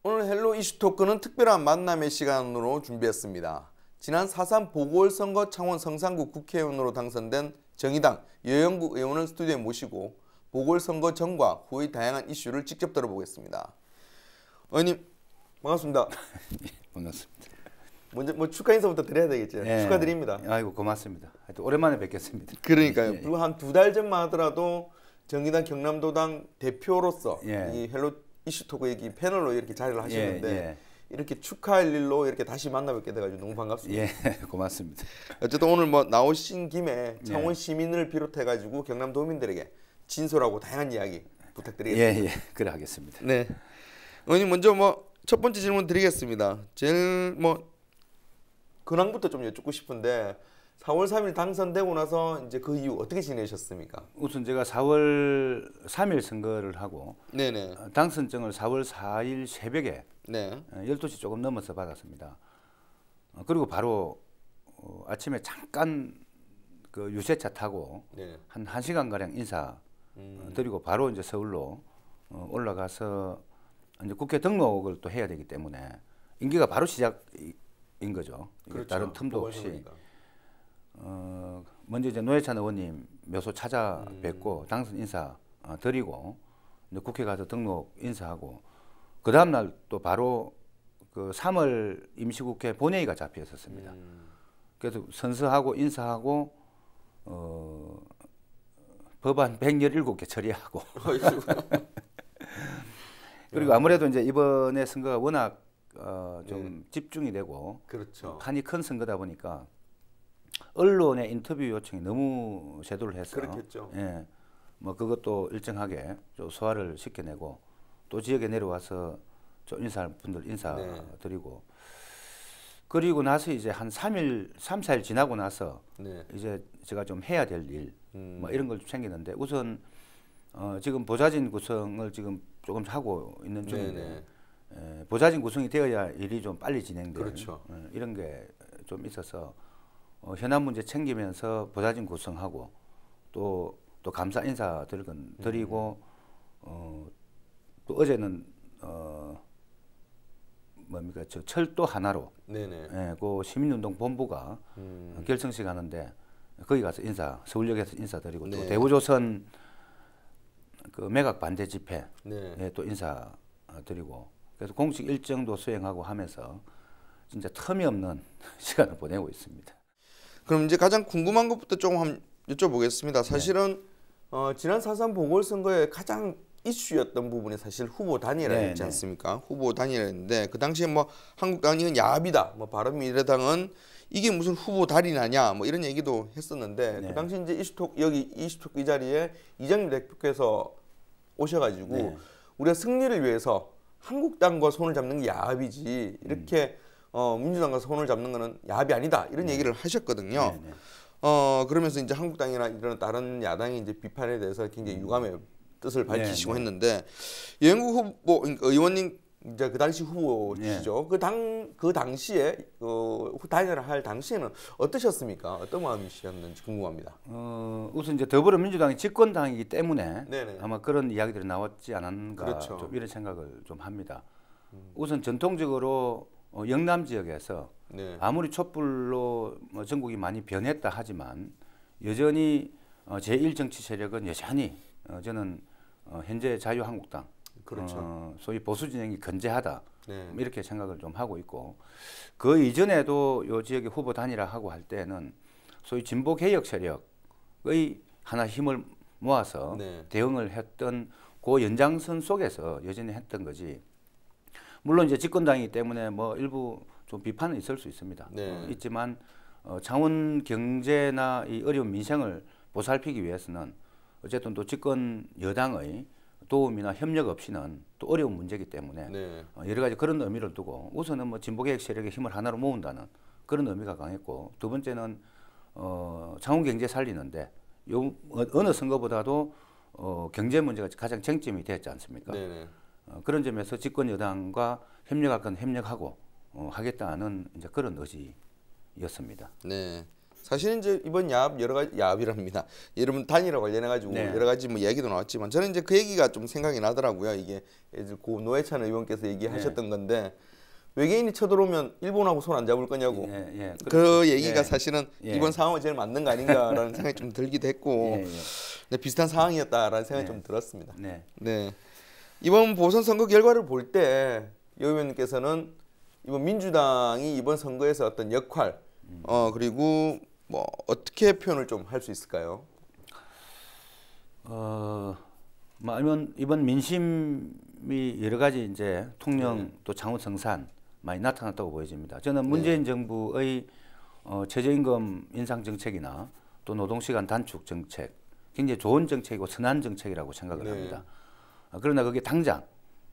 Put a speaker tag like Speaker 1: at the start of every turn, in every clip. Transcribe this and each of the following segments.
Speaker 1: 오늘 헬로 이슈 토크는 특별한 만남의 시간으로 준비했습니다. 지난 4.3 보궐선거 창원 성산구 국회의원으로 당선된 정의당 여영국 의원을 스튜디오에 모시고 보궐선거 전과 후의 다양한 이슈를 직접 들어보겠습니다. 의원님 반갑습니다.
Speaker 2: 반갑습니다.
Speaker 1: 먼저 축하 인사부터 드려야 되겠죠.
Speaker 2: 네.
Speaker 1: 축하드립니다.
Speaker 2: 아이고 고맙습니다. 하여튼 오랜만에 뵙겠습니다.
Speaker 1: 그러니까요.
Speaker 2: 예.
Speaker 1: 그리고 한 2달 전만 하더라도 정의당 경남도당 대표로서
Speaker 2: 예.
Speaker 1: 이 헬로 이슈 토크 얘기 패널로 이렇게 자리를 하시는데
Speaker 2: 예.
Speaker 1: 이렇게 축하할 일로 이렇게 다시 만나뵙게 돼가지고 너무 반갑습니다.
Speaker 2: 예, 고맙습니다.
Speaker 1: 어쨌든 오늘 뭐 나오신 김에 창원 시민을 비롯해가지고 경남도민들에게 진솔하고 다양한 이야기 부탁드리겠습니다.
Speaker 2: 그래 하겠습니다.
Speaker 1: 네, 의원님 먼저 뭐 첫 번째 질문 드리겠습니다. 제일 뭐 근황부터 좀 여쭙고 싶은데 4월 3일 당선되고 나서 이제 그 이후 어떻게 지내셨습니까?
Speaker 2: 우선 제가 4월 3일 선거를 하고
Speaker 1: 네네.
Speaker 2: 당선증을 4월 4일 새벽에
Speaker 1: 네.
Speaker 2: 12시 조금 넘어서 받았습니다. 그리고 바로 아침에 잠깐 그 유세차 타고
Speaker 1: 네.
Speaker 2: 한 1시간가량 인사 드리고 바로 이제 서울로 올라가서 이제 국회 등록을 또 해야 되기 때문에 임기가 바로 시작인 거죠.
Speaker 1: 그렇죠.
Speaker 2: 다른 틈도 없이.
Speaker 1: 보궐선거니까.
Speaker 2: 먼저 이제 노회찬 의원님 묘소 찾아뵙고 당선 인사 드리고 이제 국회 가서 등록 인사하고 그 다음 날 또 바로 그 3월 임시국회 본회의가 잡혀 있었습니다. 그래서 선서하고 인사하고 법안 117개 처리하고 그리고 아무래도 이제 이번에 선거가 워낙 좀 집중이 되고
Speaker 1: 그렇죠.
Speaker 2: 판이 큰 선거다 보니까 언론의 인터뷰 요청이 너무 제도를 해서
Speaker 1: 그렇겠죠.
Speaker 2: 예, 뭐 그것도 일정하게 좀 소화를 시켜내고 또 지역에 내려와서 좀 인사할 분들 인사드리고 그리고 나서 이제 한 3일, 3, 4일 지나고 나서 이제 제가 좀 해야 될 일 뭐 이런 걸 좀 챙기는데 우선 지금 보좌진 구성을 지금 조금 하고 있는 중인데 보좌진 구성이 되어야 일이 좀 빨리 진행되는
Speaker 1: 그렇죠.
Speaker 2: 이런 게 좀 있어서 현안 문제 챙기면서 보좌진 구성하고 또 감사 인사 드리고 또 어제는 뭡니까 저 철도 하나로 그 시민운동 본부가 결성식 하는데 거기 가서 서울역에서 인사드리고 또 대우조선 그 매각 반대 집회 또 인사드리고 그래서 공식 일정도 수행하고 하면서 진짜 텀이 없는 시간을 보내고 있습니다.
Speaker 1: 그럼 이제 가장 궁금한 것부터 조금 한번 여쭤보겠습니다. 사실은 지난 4.3 보궐선거의 가장 이슈였던 부분이 사실 후보 단일화였지 않습니까? 후보 단일화였는데 그 당시에 뭐 한국당은 야합이다, 뭐 바른미래당은 이게 무슨 후보 단일화냐, 뭐 이런 얘기도 했었는데 그 당시 이제 이슈톡 이 자리에 이정미 대표께서 오셔가지고 우리가 승리를 위해서 한국당과 손을 잡는 게 야합이지 이렇게 민주당과 손을 잡는 거는 야합이 아니다 이런 얘기를 하셨거든요. 그러면서 이제 한국당이나 이런 다른 야당이 이제 비판에 대해서 굉장히 유감의 뜻을 밝히시고 했는데 여영국 후보 의원님 이제 그 당시 후보시죠. 그 당시에 단일화 할 당시에는 어떠셨습니까? 어떤 마음이셨는지 궁금합니다.
Speaker 2: 우선 이제 더불어민주당이 집권당이기 때문에 아마 그런 이야기들이 나왔지 않았는가 좀 이런 생각을 좀 합니다. 우선 전통적으로 영남 지역에서 아무리 촛불로 뭐 전국이 많이 변했다 하지만 여전히 제1 정치 세력은 여전히 저는 현재 자유한국당 소위 보수 진영이 건재하다 이렇게 생각을 좀 하고 있고 그 이전에도 요 지역의 후보 단일화하고 할 때는 소위 진보 개혁 세력의 하나 힘을 모아서 대응을 했던 그 연장선 속에서 여전히 했던 거지. 물론 이제 집권당이기 때문에 뭐 일부 좀 비판은 있을 수 있습니다. 있지만 창원 경제나 이 어려운 민생을 보살피기 위해서는 어쨌든 또 집권 여당의 도움이나 협력 없이는 또 어려운 문제이기 때문에 여러 가지 그런 의미를 두고 우선은 뭐 진보개혁 세력의 힘을 하나로 모은다는 그런 의미가 강했고 두 번째는 창원 경제 살리는데 어느 선거보다도 경제 문제가 가장 쟁점이 됐지 않습니까? 그런 점에서 집권 여당과 협력할 건 협력하고 하겠다는 이제 그런 의지였습니다.
Speaker 1: 사실은 이제 이번 야합 여러 가지 야합이랍니다. 여러분 단일화 관련해 가지고
Speaker 2: 네.
Speaker 1: 여러 가지 뭐 이야기도 나왔지만 저는 이제 그 얘기가 좀 생각이 나더라고요. 이게 고 노회찬 의원께서 얘기하셨던 건데 외계인이 쳐들어오면 일본하고 손 안 잡을 거냐고. 그 얘기가 사실은 이번 상황은 제일 맞는 거 아닌가라는 생각이 좀 들기도 했고 네, 비슷한 상황이었다라는 생각이 좀 들었습니다. 네. 이번 보선 선거 결과를 볼 때 여 의원님께서는 이번 민주당이 이번 선거에서 어떤 역할 그리고 뭐 어떻게 표현을 좀 할 수 있을까요?
Speaker 2: 이번 민심이 여러 가지 이제 통영 또 창원 성산 많이 나타났다고 보여집니다. 저는 문재인 정부의 최저임금 인상 정책이나 또 노동시간 단축 정책 굉장히 좋은 정책이고 선한 정책이라고 생각을 합니다. 그러나 그게 당장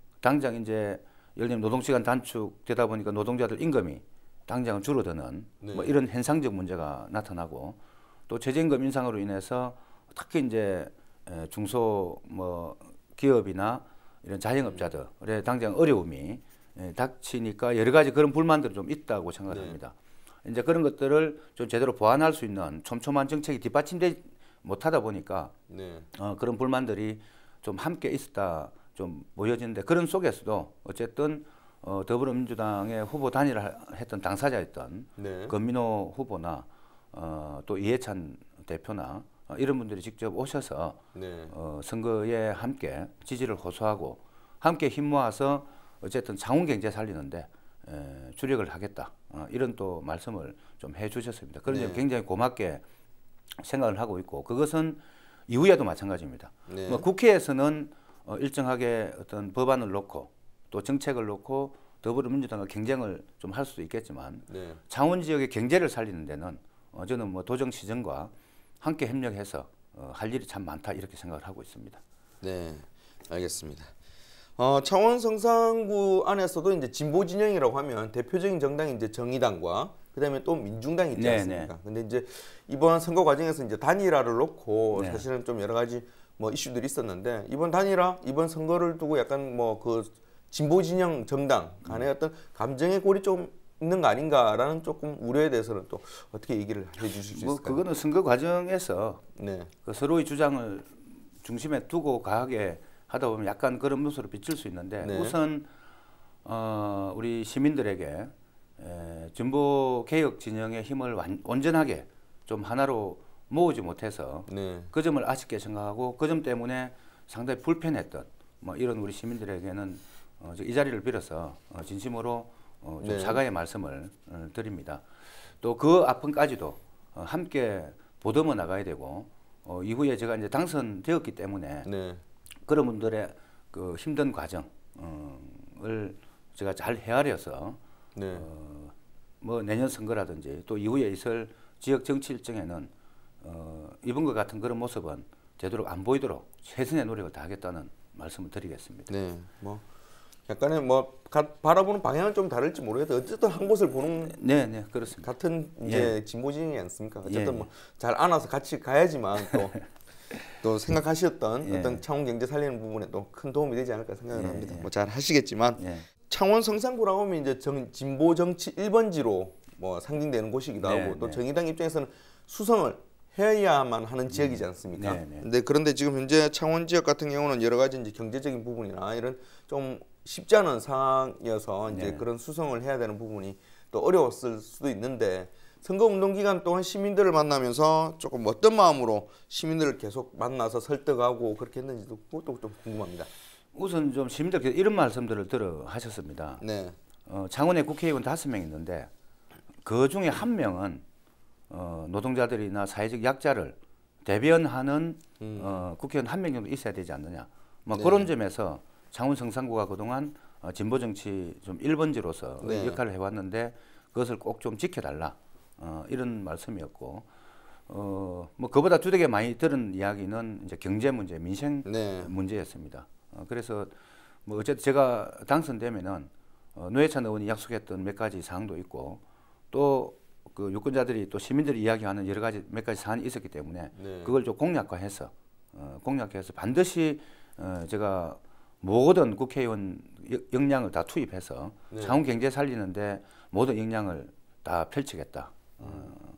Speaker 2: 이제 예를 들면 노동시간 단축되다 보니까 노동자들 임금이 당장은 줄어드는 뭐 이런 현상적 문제가 나타나고 또 최저임금 인상으로 인해서 특히 이제 중소 뭐 기업이나 이런 자영업자들의 당장 어려움이 닥치니까 여러 가지 그런 불만들이 좀 있다고 생각을 합니다. 이제 그런 것들을 좀 제대로 보완할 수 있는 촘촘한 정책이 뒷받침되지 못하다 보니까 그런 불만들이 좀 함께 있었다 좀 보여지는데 그런 속에서도 어쨌든 더불어민주당의 후보 단일화 했던 당사자였던 권민호 후보나 또 이해찬 대표나 이런 분들이 직접 오셔서 선거에 함께 지지를 호소하고 함께 힘 모아서 어쨌든 창원 경제 살리는데 주력을 하겠다 이런 또 말씀을 좀 해주셨습니다. 그런 점 굉장히 고맙게 생각을 하고 있고 그것은 이후에도 마찬가지입니다. 뭐 국회에서는 일정하게 어떤 법안을 놓고 또 정책을 놓고 더불어민주당과 경쟁을 좀 할 수도 있겠지만 창원 지역의 경제를 살리는 데는 저는 뭐 도정시정과 함께 협력해서 할 일이 참 많다 이렇게 생각을 하고 있습니다.
Speaker 1: 네, 알겠습니다. 창원 성산구 안에서도 이제 진보 진영이라고 하면 대표적인 정당이 이제 정의당과 그다음에 또 민중당이 있지 않습니까? 근데 이제 이번 선거 과정에서 이제 단일화를 놓고 사실은 좀 여러 가지 뭐 이슈들이 있었는데 이번 단일화 이번 선거를 두고 약간 뭐 그 진보 진영 정당 간의 어떤 감정의 골이 좀 있는 거 아닌가라는 조금 우려에 대해서는 또 어떻게 얘기를 해주실 수 있을까요?
Speaker 2: 그거는 선거 과정에서 그 서로의 주장을 중심에 두고 가게 하다 보면 약간 그런 모습으로 비칠 수 있는데 우선 우리 시민들에게 진보 개혁 진영의 힘을 온전하게 좀 하나로 모으지 못해서 그 점을 아쉽게 생각하고 그 점 때문에 상당히 불편했던 뭐 이런 우리 시민들에게는 이 자리를 빌어서 진심으로 좀 사과의 말씀을 드립니다. 또 그 아픔까지도 함께 보듬어 나가야 되고 이후에 제가 이제 당선되었기 때문에 그런 분들의 그 힘든 과정을 제가 잘 헤아려서 뭐 내년 선거라든지 또 이후에 있을 지역 정치 일정에는 이번과 같은 그런 모습은 되도록 안 보이도록 최선의 노력을 다하겠다는 말씀을 드리겠습니다.
Speaker 1: 네, 뭐 약간의 뭐 바라보는 방향은 좀 다를지 모르겠다. 어쨌든 한 곳을 보는
Speaker 2: 그렇습니다.
Speaker 1: 같은 이제 진보 진영이 않습니까? 어쨌든 뭐 잘 안아서 같이 가야지만 또 생각하셨던 어떤 창원 경제 살리는 부분에 또 큰 도움이 되지 않을까 생각을 합니다. 뭐 잘 하시겠지만 창원 성산구라고 하면 이제 진보 정치 1번지로 뭐 상징되는 곳이기도 하고 또 정의당 입장에서는 수성을 해야만 하는 지역이지 않습니까? 그런데 지금 현재 창원 지역 같은 경우는 여러 가지 이제 경제적인 부분이나 이런 좀 쉽지 않은 상황이어서 이제 그런 수성을 해야 되는 부분이 또 어려웠을 수도 있는데 선거운동 기간 동안 시민들을 만나면서 조금 어떤 마음으로 시민들을 계속 만나서 설득하고 그렇게 했는지도 그것도 좀 궁금합니다.
Speaker 2: 우선 좀 시민들께서 이런 말씀들을 들어 하셨습니다. 창원에 국회의원 5명 있는데 그 중에 1명은 노동자들이나 사회적 약자를 대변하는 국회의원 1명 정도 있어야 되지 않느냐. 뭐 그런 점에서 창원 성산구가 그동안 진보 정치 좀 1번지로서 역할을 해왔는데 그것을 꼭 좀 지켜달라 이런 말씀이었고 뭐 그보다 두되게 많이 들은 이야기는 이제 경제 문제, 민생 문제였습니다. 그래서 뭐 어쨌든 제가 당선되면은 노회찬 의원이 약속했던 몇 가지 사항도 있고 또 그 유권자들이 또 시민들이 이야기하는 여러 가지 몇 가지 사안이 있었기 때문에 그걸 좀 공략화해서 반드시 제가 모든 국회의원 역량을 다 투입해서 창원 경제 살리는데 모든 역량을 다 펼치겠다.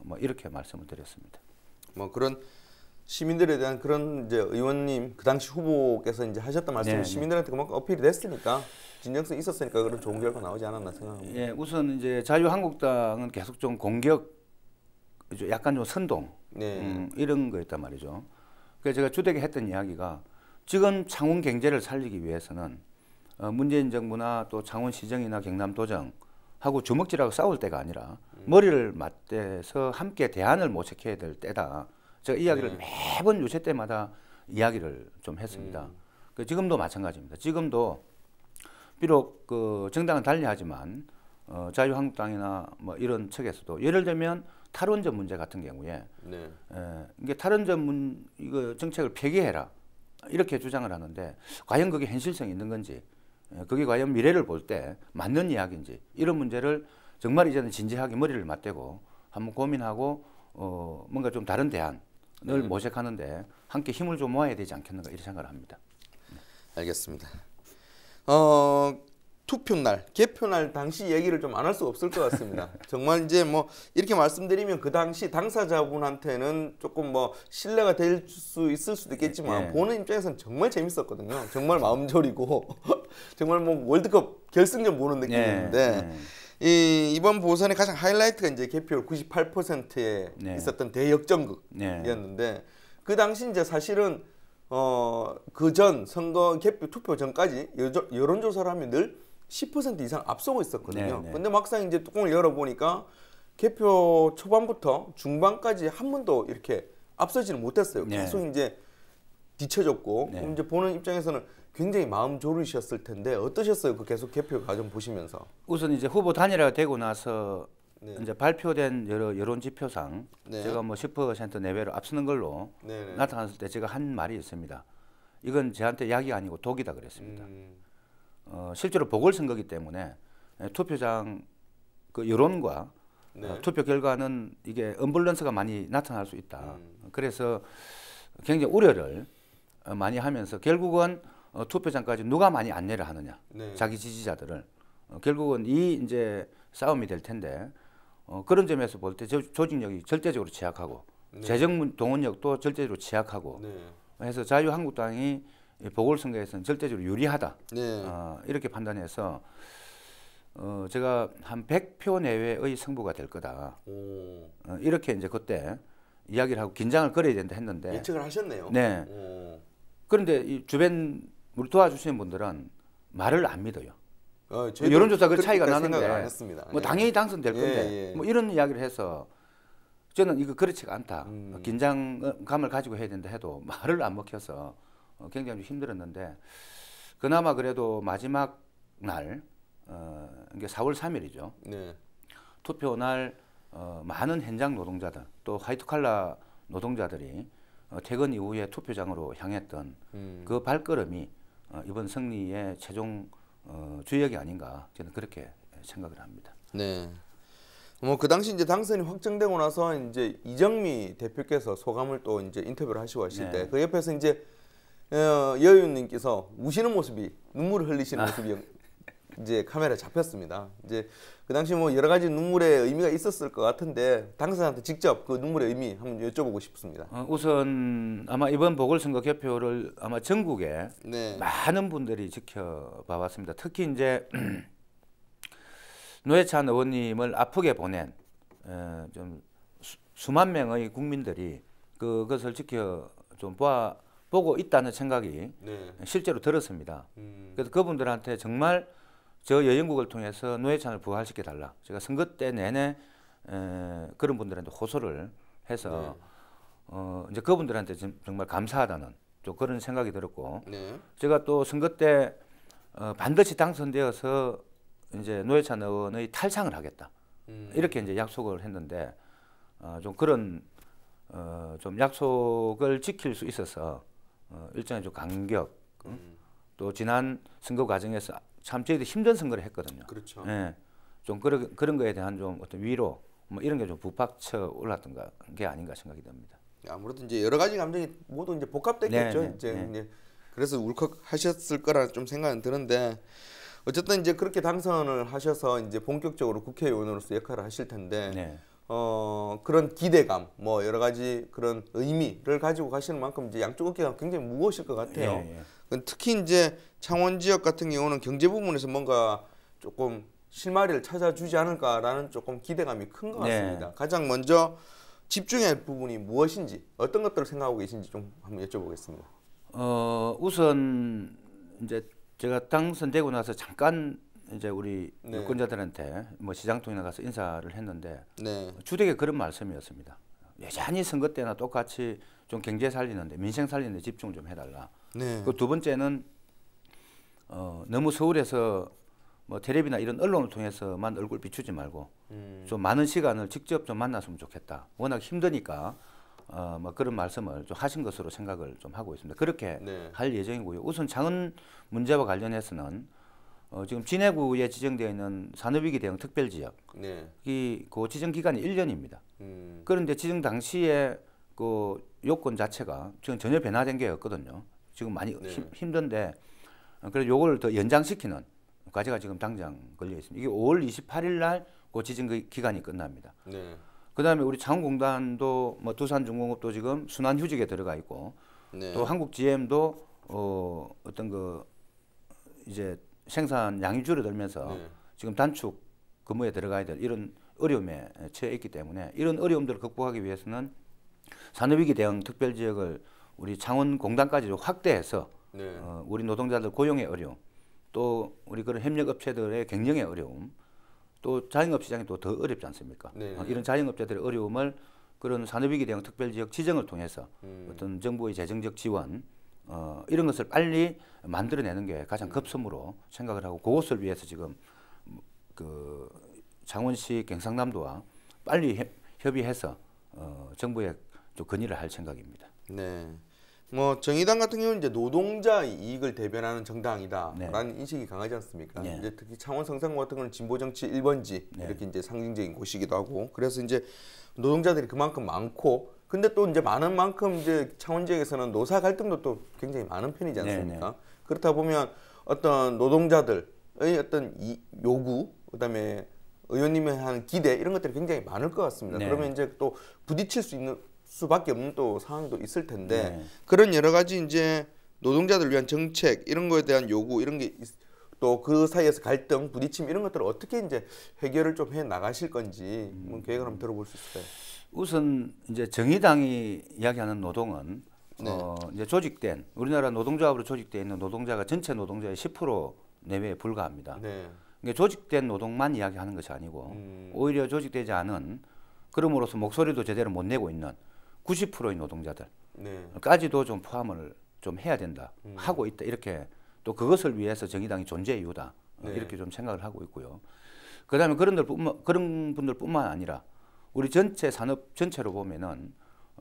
Speaker 2: 뭐 이렇게 말씀을 드렸습니다.
Speaker 1: 뭐 그런 시민들에 대한 그런 이제 의원님 그 당시 후보께서 이제 하셨던 말씀이 네, 시민들한테 그만큼 어필이 됐으니까 진정성이 있었으니까 그런 좋은 결과 나오지 않았나 생각합니다.
Speaker 2: 예, 우선 이제 자유한국당은 계속 좀 공격, 약간 좀 선동
Speaker 1: 네.
Speaker 2: 이런 거였단 말이죠. 그래서 제가 주되게 했던 이야기가 지금 창원 경제를 살리기 위해서는 문재인 정부나 또 창원시정이나 경남도정하고 주먹질하고 싸울 때가 아니라 머리를 맞대서 함께 대안을 모색해야 될 때다. 제가 이야기를 매번 유세 때마다 이야기를 좀 했습니다. 지금도 마찬가지입니다. 지금도 비록 그 정당은 달리하지만 자유한국당이나 뭐 이런 측에서도 예를 들면 탈원전 문제 같은 경우에
Speaker 1: 네.
Speaker 2: 이게 탈원전 이거 정책을 폐기해라 이렇게 주장을 하는데 과연 그게 현실성이 있는 건지 그게 과연 미래를 볼 때 맞는 이야기인지 이런 문제를 정말 이제는 진지하게 머리를 맞대고 한번 고민하고 뭔가 좀 다른 대안을 모색하는데 함께 힘을 좀 모아야 되지 않겠는가 이런 생각을 합니다.
Speaker 1: 알겠습니다. 투표날, 개표날 당시 얘기를 좀 안 할 수가 없을 것 같습니다. 정말 이제 뭐 이렇게 말씀드리면 그 당시 당사자분한테는 조금 뭐 신뢰가 될 수 있을 수도 있겠지만 보는 입장에서는 정말 재밌었거든요. 정말 마음 졸이고 정말 뭐 월드컵 결승전 보는 느낌이었는데 이번 보선의 가장 하이라이트가 이제 개표율 98%에 있었던 대역전극이었는데 그 당시 이제 사실은 그 전 선거 개표 투표 전까지 여론조사를 하면 늘 10% 이상 앞서고 있었거든요. 근데 막상 이제 뚜껑을 열어보니까 개표 초반부터 중반까지 한 번도 이렇게 앞서지는 못했어요. 계속 이제 뒤쳐졌고 이제 보는 입장에서는 굉장히 마음 졸이셨을 텐데 어떠셨어요? 그 계속 개표 과정 보시면서.
Speaker 2: 우선 이제 후보 단일화가 되고 나서 이제 발표된 여러 여론 지표상 제가 뭐 10% 내외로 앞서는 걸로 나타났을 때 제가 한 말이 있습니다. 이건 저한테 약이 아니고 독이다 그랬습니다. 실제로 보궐선거기 때문에 투표장 그 여론과 투표 결과는 이게 언밸런스가 많이 나타날 수 있다. 그래서 굉장히 우려를 많이 하면서 결국은 투표장까지 누가 많이 안내를 하느냐, 자기 지지자들을 결국은 이 이제 싸움이 될 텐데 그런 점에서 볼 때 조직력이 절대적으로 취약하고 재정 동원력도 절대적으로 취약하고 해서 자유한국당이 보궐선거에서는 절대적으로 유리하다 이렇게 판단해서 제가 한 100표 내외의 승부가 될 거다 이렇게 이제 그때 이야기를 하고 긴장을 끌어야 된다 했는데
Speaker 1: 예측을 하셨네요.
Speaker 2: 네. 그런데 이 주변 우리 도와주시는 분들은 말을 안 믿어요. 여론조사 그 차이가 나는데 뭐 당연히 당선될 건데 뭐 이런 이야기를 해서 저는 이거 그렇지가 않다. 긴장감을 가지고 해야 된다 해도 말을 안 먹혀서 굉장히 힘들었는데 그나마 그래도 마지막 날 이게 4월 3일이죠. 투표 날 많은 현장 노동자들 또 화이트 칼라 노동자들이 퇴근 이후에 투표장으로 향했던 그 발걸음이 이번 승리의 최종 주역이 아닌가 저는 그렇게 생각을 합니다.
Speaker 1: 네. 뭐 그 당시 이제 당선이 확정되고 나서 이제 이정미 대표께서 소감을 또 이제 인터뷰를 하시고 하실 때 그 옆에서 이제 여의원님께서 우시는 모습이 눈물을 흘리시는 모습이 이제 카메라에 잡혔습니다. 이제 그 당시 뭐 여러 가지 눈물의 의미가 있었을 것 같은데 당사자한테 직접 그 눈물의 의미 한번 여쭤보고 싶습니다.
Speaker 2: 우선 아마 이번 보궐선거 개표를 아마 전국에 많은 분들이 지켜봐 왔습니다. 특히 이제 노회찬 의원님을 아프게 보낸 좀 수만 명의 국민들이 그것을 지켜 좀 보고 있다는 생각이 실제로 들었습니다. 그래서 그분들한테 정말 저 여영국을 통해서 노회찬을 부활시켜 달라. 제가 선거 때 내내 그런 분들한테 호소를 해서 이제 그분들한테 정말 감사하다는 좀 그런 생각이 들었고 제가 또 선거 때 반드시 당선되어서 이제 노회찬 의원의 탈상을 하겠다. 이렇게 이제 약속을 했는데 좀 그런 좀 약속을 지킬 수 있어서 일종의 좀 감격 또 지난 선거 과정에서 참 저희도 힘든 선거를 했거든요.
Speaker 1: 그렇죠.
Speaker 2: 좀 그런 거에 대한 좀 어떤 위로 뭐 이런 게 좀 북받쳐 올랐던 게 아닌가 생각이 듭니다.
Speaker 1: 아무래도 이제 여러 가지 감정이 모두 이제 복합됐겠죠. 이제 그래서 울컥하셨을 거라 좀 생각은 드는데 어쨌든 이제 그렇게 당선을 하셔서 이제 본격적으로 국회의원으로서 역할을 하실 텐데 그런 기대감, 뭐 여러 가지 그런 의미를 가지고 가시는 만큼 이제 양쪽 어깨가 굉장히 무거우실 것 같아요.
Speaker 2: 예, 예.
Speaker 1: 특히 이제 창원 지역 같은 경우는 경제 부분에서 뭔가 조금 실마리를 찾아주지 않을까라는 조금 기대감이 큰 것 같습니다. 네. 가장 먼저 집중해야 할 부분이 무엇인지, 어떤 것들을 생각하고 계신지 좀 한번 여쭤보겠습니다.
Speaker 2: 우선 이제 제가 당선되고 나서 잠깐 이제 우리
Speaker 1: 네.
Speaker 2: 유권자들한테 뭐 시장통이나 가서 인사를 했는데
Speaker 1: 네.
Speaker 2: 주되게 그런 말씀이었습니다. 여전히 선거 때나 똑같이 좀 경제 살리는데, 민생 살리는데 집중 좀 해달라.
Speaker 1: 네.
Speaker 2: 그 두 번째는 너무 서울에서 뭐 텔레비나 이런 언론을 통해서만 얼굴 비추지 말고 좀 많은 시간을 직접 좀 만났으면 좋겠다. 워낙 힘드니까 뭐 그런 말씀을 좀 하신 것으로 생각을 좀 하고 있습니다. 그렇게
Speaker 1: 네.
Speaker 2: 할 예정이고요. 우선 창원 문제와 관련해서는 지금 진해구에 지정되어 있는 산업위기 대응 특별지역,
Speaker 1: 네.
Speaker 2: 그 지정 기간이 1년입니다. 그런데 지정 당시에 그 요건 자체가 지금 전혀 변화된 게 없거든요. 지금 많이
Speaker 1: 네.
Speaker 2: 힘든데 그래서 요걸 더 연장시키는 과제가 지금 당장 걸려 있습니다. 이게 5월 28일 날 그 지정 기간이 끝납니다.
Speaker 1: 네.
Speaker 2: 그다음에 우리 창원공단도 뭐 두산중공업도 지금 순환휴직에 들어가 있고
Speaker 1: 네.
Speaker 2: 또 한국GM도 어떤 그 이제 생산량이 줄어들면서
Speaker 1: 네.
Speaker 2: 지금 단축 근무에 들어가야 될 이런 어려움에 처해 있기 때문에 이런 어려움들을 극복하기 위해서는 산업위기 대응 특별지역을 우리 창원공단까지 확대해서
Speaker 1: 네.
Speaker 2: 우리 노동자들 고용의 어려움, 또 우리 그런 협력업체들의 경영의 어려움, 또 자영업 시장이 또 더 어렵지 않습니까?
Speaker 1: 네.
Speaker 2: 이런 자영업자들의 어려움을 그런 산업위기 대응 특별지역 지정을 통해서 어떤 정부의 재정적 지원 이런 것을 빨리 만들어내는 게 가장 급선무로 생각을 하고 그것을 위해서 지금 그 창원시 경상남도와 빨리 협의해서 정부에 좀 건의를 할 생각입니다.
Speaker 1: 네. 뭐 정의당 같은 경우는 이제 노동자 이익을 대변하는 정당이다라는
Speaker 2: 네.
Speaker 1: 인식이 강하지 않습니까?
Speaker 2: 네.
Speaker 1: 이제 특히 창원 성산구 같은 경우는 진보 정치 1번지
Speaker 2: 네.
Speaker 1: 이렇게 이제 상징적인 곳이기도 하고 그래서 이제 노동자들이 그만큼 많고 근데 또 이제 많은 만큼 이제 창원 지역에서는 노사 갈등도 또 굉장히 많은 편이지 않습니까?
Speaker 2: 네.
Speaker 1: 그렇다 보면 어떤 노동자들의 어떤 요구 그다음에 의원님이 하는 기대 이런 것들이 굉장히 많을 것 같습니다.
Speaker 2: 네.
Speaker 1: 그러면 이제 또 부딪힐 수 있는 수밖에 없는 또 상황도 있을 텐데
Speaker 2: 네.
Speaker 1: 그런 여러 가지 이제 노동자들을 위한 정책 이런 거에 대한 요구 이런 게 또 그 사이에서 갈등, 부딪힘 이런 것들을 어떻게 이제 해결을 좀 해 나가실 건지 뭐 계획을 한번 들어볼 수 있을까요?
Speaker 2: 우선 이제 정의당이 이야기하는 노동은
Speaker 1: 네.
Speaker 2: 이제 조직된 우리나라 노동조합으로 조직되어 있는 노동자가 전체 노동자의 10% 내외에 불과합니다.
Speaker 1: 네.
Speaker 2: 그러니까 조직된 노동만 이야기하는 것이 아니고 오히려 조직되지 않은 그럼으로써 목소리도 제대로 못 내고 있는 90%의 노동자들까지도 좀 포함을 좀 해야 된다, 하고 있다 이렇게 또 그것을 위해서 정의당이 존재 이유다
Speaker 1: 네.
Speaker 2: 이렇게 좀 생각을 하고 있고요. 그다음에 그런 분들뿐만 아니라 우리 전체 산업 전체로 보면은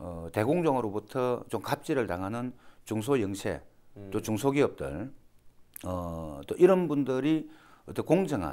Speaker 2: 대공정으로부터 좀 갑질을 당하는 중소영세 또 중소기업들 또 이런 분들이 어떤 공정한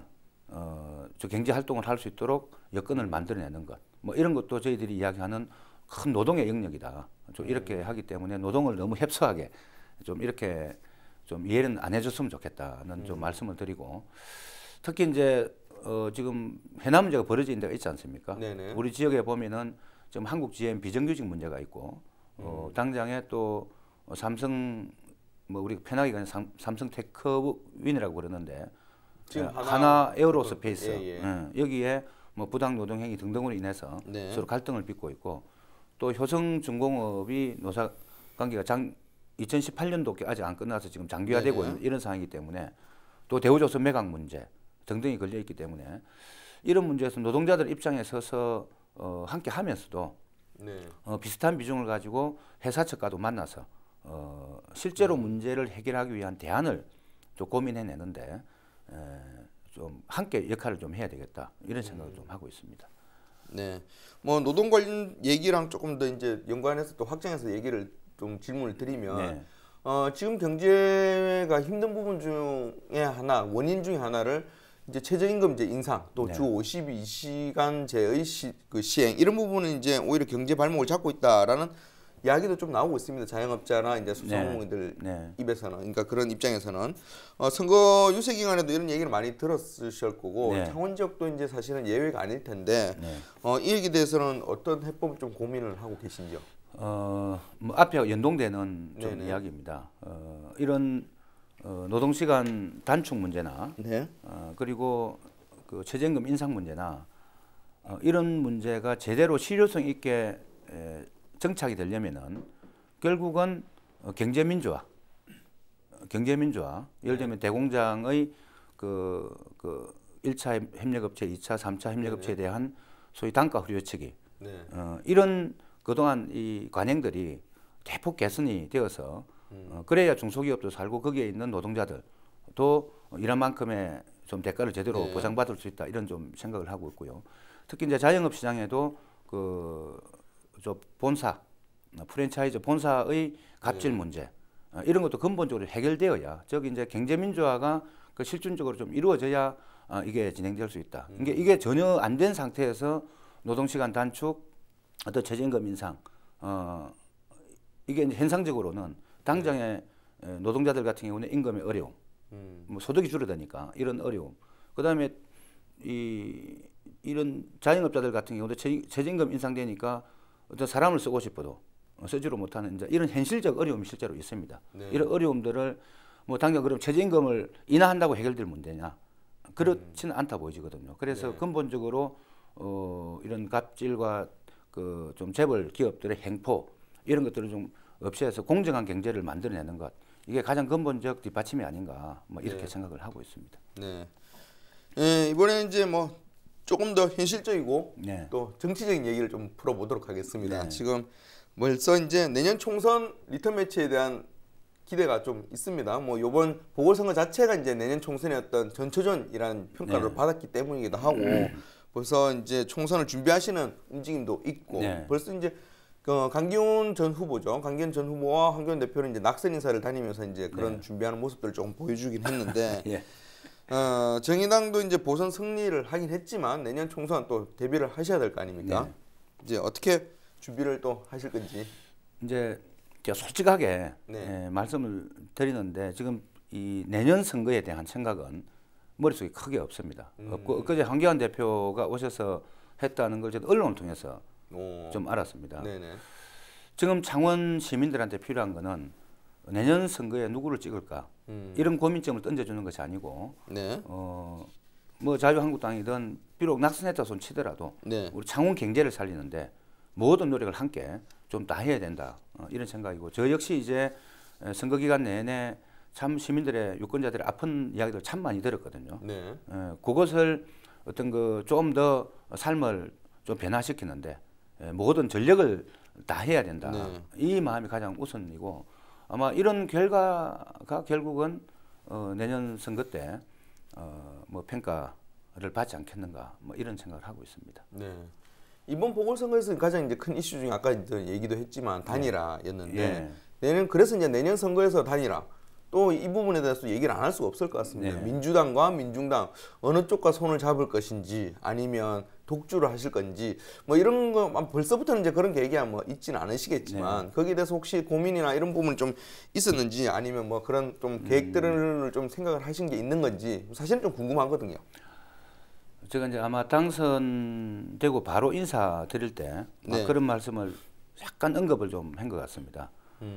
Speaker 2: 경제 활동을 할 수 있도록 여건을 만들어내는 것, 뭐 이런 것도 저희들이 이야기하는 큰 노동의 영역이다. 좀 이렇게 하기 때문에 노동을 너무 협소하게 좀 이렇게 좀 이해는 안 해줬으면 좋겠다는 좀 말씀을 드리고 특히 이제 지금 해남 문제가 벌어진 데가 있지 않습니까?
Speaker 1: 네네.
Speaker 2: 우리 지역에 보면은 지금 한국 GM 비정규직 문제가 있고 당장에 또 삼성 뭐 우리 편하게 그냥 삼성 테크윈이라고 그러는데
Speaker 1: 지금
Speaker 2: 하나 에어로스페이스
Speaker 1: 예, 예.
Speaker 2: 여기에 뭐 부당 노동 행위 등등으로 인해서
Speaker 1: 네.
Speaker 2: 서로 갈등을 빚고 있고 또 효성중공업이 노사 관계가 2018년도 아직 안 끝나서 지금 장기화되고 있는 이런 상황이기 때문에 또 대우조선 매각 문제 등등이 걸려 있기 때문에 이런 문제에서 노동자들 입장에 서서 함께 하면서도
Speaker 1: 네.
Speaker 2: 비슷한 비중을 가지고 회사 측과도 만나서 실제로 문제를 해결하기 위한 대안을 좀 고민해내는데 좀 함께 역할을 좀 해야 되겠다 이런 생각을 좀 하고 있습니다.
Speaker 1: 네, 뭐 노동 관련 얘기랑 조금 더 이제 연관해서 또 확장해서 얘기를 좀 질문을 드리면
Speaker 2: 네.
Speaker 1: 지금 경제가 힘든 부분 중에 하나 원인 중에 하나를 이제 최저임금 이제 인상 또 주 52시간제의 시행 이런 부분은 이제 오히려 경제 발목을 잡고 있다라는 이야기도 좀 나오고 있습니다. 자영업자나 이제 소상공인들 입에서는, 그러니까 그런 입장에서는 선거 유세 기간에도 이런 얘기를 많이 들었으실 거고 창원 지역도 이제 사실은 예외가 아닐 텐데 이 얘기에 대해서는 어떤 해법을 좀 고민을 하고 계신지요?
Speaker 2: 뭐 앞에 연동되는 좀 이야기입니다. 이런 노동시간 단축 문제나 그리고 그 최저임금 인상 문제나 이런 문제가 제대로 실효성 있게 정착이 되려면은 결국은 경제민주화, 예를 들면 대공장의 그 1차 협력업체, 2차, 3차 협력업체에 대한 소위 단가 후려치기 이런 그동안 이 관행들이 대폭 개선이 되어서 그래야 중소기업도 살고 거기에 있는 노동자들도 일한 만큼의 좀 대가를 제대로 보상받을 수 있다 이런 좀 생각을 하고 있고요. 특히 이제 자영업 시장에도 저 본사, 프랜차이즈 본사의 갑질 문제 이런 것도 근본적으로 해결되어야 저기 이제 경제민주화가 그 실질적으로 좀 이루어져야 이게 진행될 수 있다. 이게 전혀 안 된 상태에서 노동시간 단축, 어떤 최저임금 인상, 이게 이제 현상적으로는 당장의 노동자들 같은 경우는 임금의 어려움, 뭐 소득이 줄어드니까 이런 어려움, 그다음에 이런 자영업자들 같은 경우도 최저임금 인상되니까 어떤 사람을 쓰고 싶어도 쓰지를 못하는 이제 이런 현실적 어려움이 실제로 있습니다. 이런 어려움들을 뭐 당장 그럼 최저임금을 인하한다고 해결될 문제냐? 그렇지는 않다 보이지거든요. 그래서 근본적으로 이런 갑질과 그 좀 재벌 기업들의 행포 이런 것들을 좀 없애서 공정한 경제를 만들어내는 것, 이게 가장 근본적 뒷받침이 아닌가 뭐 이렇게 생각을 하고 있습니다.
Speaker 1: 이번에는 이제 뭐 조금 더 현실적이고 또 정치적인 얘기를 좀 풀어보도록 하겠습니다. 지금 벌써 이제 내년 총선 리턴 매치에 대한 기대가 좀 있습니다. 뭐 이번 보궐선거 자체가 이제 내년 총선의 어떤 전초전이라는 평가를 받았기 때문이기도 하고 벌써 이제 총선을 준비하시는 움직임도 있고 벌써 이제 강기훈 전 후보죠. 강기훈 전 후보와 황교안 대표는 이제 낙선 인사를 다니면서 이제 그런 준비하는 모습들을 조금 보여주긴 했는데 정의당도 이제 보선 승리를 하긴 했지만 내년 총선 또 대비를 하셔야 될 거 아닙니까? 이제 어떻게 준비를 또 하실 건지.
Speaker 2: 이제 솔직하게 말씀을 드리는데 지금 이 내년 선거에 대한 생각은 머릿속에 크게 없습니다. 없고 엊그제 황교안 대표가 오셔서 했다는 걸 저도 언론을 통해서 좀 알았습니다. 지금 창원 시민들한테 필요한 거는 내년 선거에 누구를 찍을까 이런 고민점을 던져주는 것이 아니고 뭐 자유한국당이든 비록 낙선했다 손 치더라도 우리 창원 경제를 살리는데 모든 노력을 함께 좀 다 해야 된다 이런 생각이고, 저 역시 이제 선거 기간 내내 참 시민들의 유권자들의 아픈 이야기들 참 많이 들었거든요. 그것을 어떤 그 좀 더 삶을 좀 변화시키는데 모든 전력을 다 해야 된다. 이 마음이 가장 우선이고, 아마 이런 결과가 결국은 내년 선거 때 뭐 평가를 받지 않겠는가 뭐 이런 생각을 하고 있습니다.
Speaker 1: 이번 보궐선거에서 가장 이제 큰 이슈 중에 아까 얘기도 했지만 단일화였는데 그래서 이제 내년 선거에서 단일화 또 이 부분에 대해서 얘기를 안 할 수가 없을 것 같습니다. 민주당과 민중당 어느 쪽과 손을 잡을 것인지 아니면 독주를 하실 건지 뭐 이런 거 벌써부터는 이제 그런 계획이 뭐 있지는 않으시겠지만 거기에 대해서 혹시 고민이나 이런 부분이 좀 있었는지 아니면 뭐 그런 좀 계획들을 좀 생각을 하신 게 있는 건지 사실은 좀 궁금하거든요.
Speaker 2: 제가 이제 아마 당선되고 바로 인사드릴 때 그런 말씀을 약간 언급을 좀 한 것 같습니다.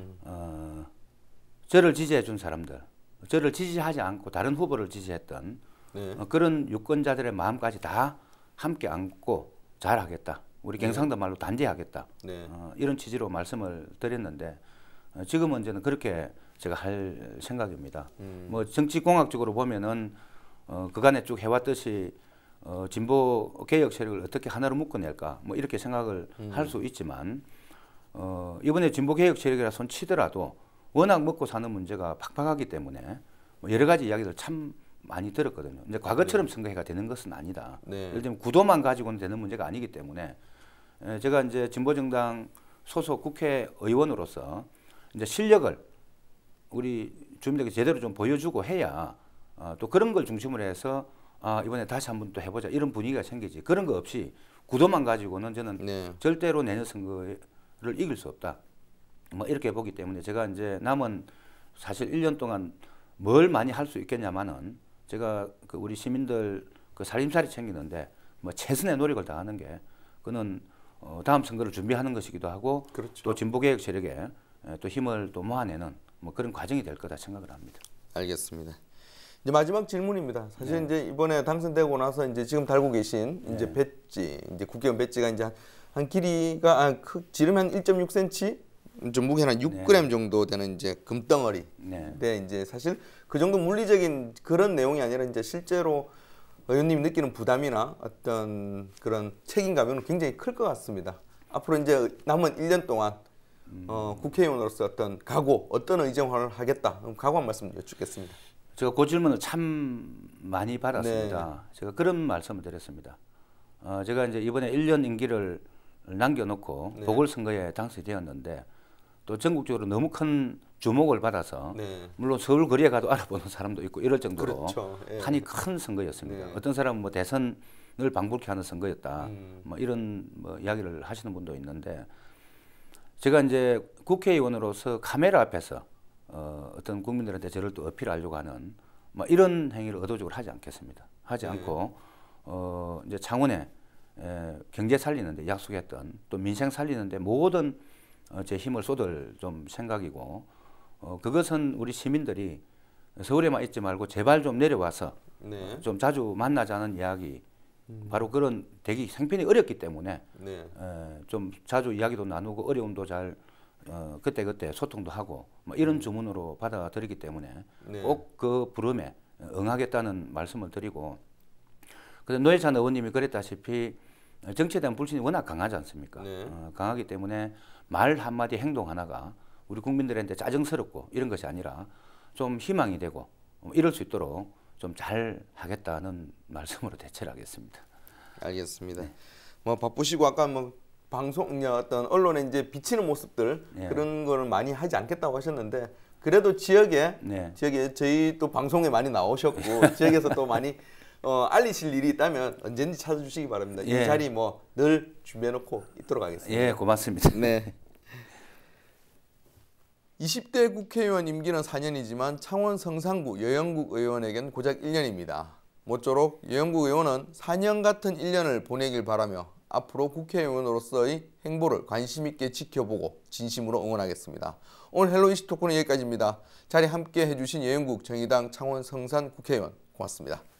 Speaker 2: 저를 지지해 준 사람들, 저를 지지하지 않고 다른 후보를 지지했던 그런 유권자들의 마음까지 다 함께 안고 잘하겠다. 우리 경상도 말로 단대하겠다. 이런 취지로 말씀을 드렸는데 지금은 저는 그렇게 제가 할 생각입니다. 뭐 정치공학적으로 보면은 그간에 쭉 해왔듯이 진보 개혁 세력을 어떻게 하나로 묶어낼까 뭐 이렇게 생각을 할 수 있지만 이번에 진보 개혁 세력이라 손 치더라도 워낙 먹고 사는 문제가 팍팍하기 때문에 뭐 여러 가지 이야기들 참 많이 들었거든요. 이제 과거처럼 선거해가 되는 것은 아니다. 예를 들면 구도만 가지고는 되는 문제가 아니기 때문에 제가 이제 진보정당 소속 국회의원으로서 이제 실력을 우리 주민들에게 제대로 좀 보여주고 해야 또 그런 걸 중심으로 해서 이번에 다시 한번 또 해보자 이런 분위기가 생기지. 그런 거 없이 구도만 가지고는 저는 절대로 내년 선거를 이길 수 없다. 뭐 이렇게 보기 때문에 제가 이제 남은 사실 1년 동안 뭘 많이 할 수 있겠냐마는 제가 그 우리 시민들 그 살림살이 챙기는데 뭐 최선의 노력을 다하는 게 그는 다음 선거를 준비하는 것이기도 하고
Speaker 1: 그렇죠.
Speaker 2: 또 진보개혁 세력에 또 힘을 또 모아내는 뭐 그런 과정이 될 거다 생각을 합니다.
Speaker 1: 알겠습니다. 이제 마지막 질문입니다. 사실 이제 이번에 당선되고 나서 이제 지금 달고 계신 이제 배지, 이제 국회의원 배지가 이제 한 길이가 지름이 한 1.6cm, 좀 무게는 한 6g 정도 되는 이제 금덩어리. 근데 이제 사실 그 정도 물리적인 그런 내용이 아니라 이제 실제로 의원님이 느끼는 부담이나 어떤 그런 책임감은 굉장히 클 것 같습니다. 앞으로 이제 남은 1년 동안 국회의원으로서 어떤 각오, 어떤 의정화를 하겠다. 각오 한 말씀 여쭙겠습니다.
Speaker 2: 제가 그 질문을 참 많이 받았습니다. 제가 그런 말씀을 드렸습니다. 제가 이제 이번에 1년 임기를 남겨놓고 보궐선거에 당선이 되었는데 또 전국적으로 너무 큰 주목을 받아서 물론 서울 거리에 가도 알아보는 사람도 있고 이럴 정도로
Speaker 1: 그렇죠.
Speaker 2: 판이 큰 선거였습니다. 어떤 사람은 뭐 대선을 방불케 하는 선거였다. 뭐 이런 뭐 이야기를 하시는 분도 있는데 제가 이제 국회의원으로서 카메라 앞에서 어떤 국민들한테 저를 또 어필하려고 하는 뭐 이런 행위를 의도적으로 하지 않겠습니다. 하지 않고 이제 창원에 경제 살리는데 약속했던 또 민생 살리는데 모든 제 힘을 쏟을 좀 생각이고 그것은 우리 시민들이 서울에만 있지 말고 제발 좀 내려와서 좀 자주 만나자는 이야기 바로 그런 되게 생편이 어렵기 때문에 좀 자주 이야기도 나누고 어려움도 잘 그때그때 소통도 하고 뭐 이런 주문으로 받아들이기 때문에 꼭 그 부름에 응하겠다는 말씀을 드리고 그래서 노회찬 의원님이 그랬다시피 정치에 대한 불신이 워낙 강하지 않습니까? 강하기 때문에 말 한마디 행동 하나가 우리 국민들한테 짜증스럽고 이런 것이 아니라 좀 희망이 되고 이럴 수 있도록 좀 잘 하겠다는 말씀으로 대체를 하겠습니다.
Speaker 1: 알겠습니다. 뭐 바쁘시고 아까 뭐 방송 어떤 언론에 이제 비치는 모습들 그런 거를 많이 하지 않겠다고 하셨는데 그래도 지역에 저희 또 방송에 많이 나오셨고 지역에서 또 많이 알리실 일이 있다면 언제든지 찾아주시기 바랍니다. 이 자리 뭐 늘 준비해놓고 있도록 하겠습니다.
Speaker 2: 예, 고맙습니다.
Speaker 1: 네. 20대 국회의원 임기는 4년이지만 창원 성산구 여영국 의원에겐 고작 1년입니다. 모쪼록 여영국 의원은 4년 같은 1년을 보내길 바라며 앞으로 국회의원으로서의 행보를 관심 있게 지켜보고 진심으로 응원하겠습니다. 오늘 헬로 이슈 토크는 여기까지입니다. 자리 함께 해주신 여영국 정의당 창원 성산 국회의원 고맙습니다.